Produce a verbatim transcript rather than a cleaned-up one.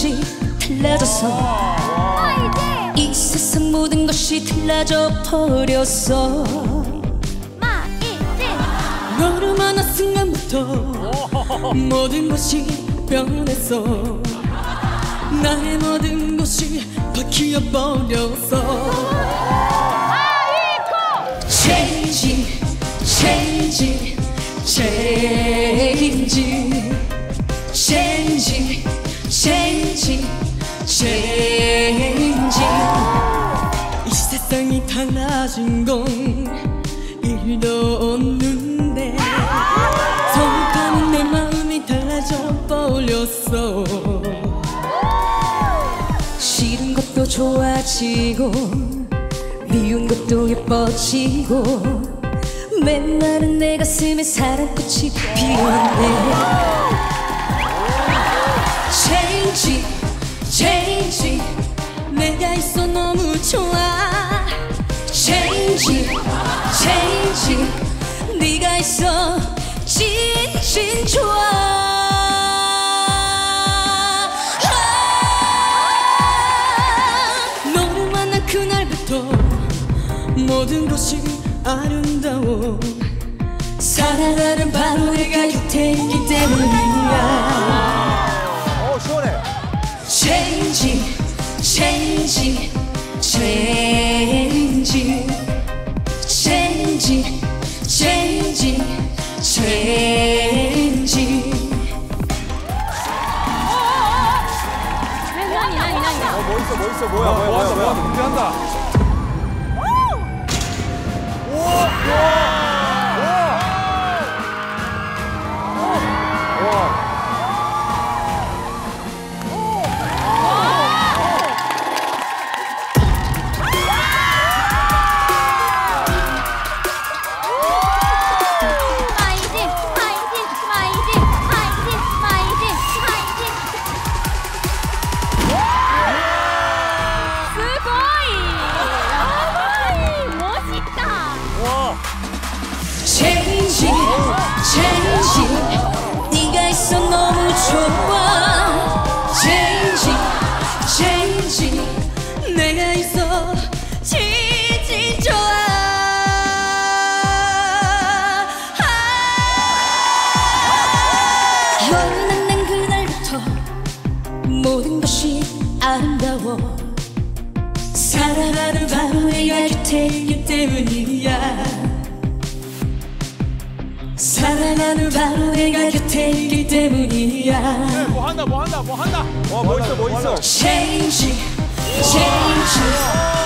것이 달라졌어. 이 세상 모든 것이 달라져 버렸어. 너를 만난 순간부터 모든 것이 변했어. 나의 모든 것이 바뀌어 버렸어. Change, change, change, change, change, change. 이 세상이 달라진 건 일도 없는데 성급한 내 마음이 달라져 버렸어. 싫은 것도 좋아지고 미운 것도 예뻐지고 메마른 내 가슴에 사랑꽃이 피었네. Change, change, 내가 있어 너무 좋아. Change, change, 네가 있어 진진 좋아. 너를 만난 그날부터 모든 것이 아름다워. 사랑하는 바로 내가 곁에 있기 때문이야. 어 시원해. Change, change, change, change, change, change. 어 멋있어 멋있어 뭐야 뭐야 뭐야 뭐야 준비한다. 오! Change, change, 네가 있어 너무 좋아. Change, change, 내가 있어 진진 좋아. 너를 만난 그날부터 모든 것이 아름다워. 사랑하는 바로 내가 곁에 있기 때문이야. 사랑하는 바로 내가 곁에 있기 때문이야. 뭐 한다 뭐 한다 뭐 한다. 와 멋있어 멋있어. Change, change.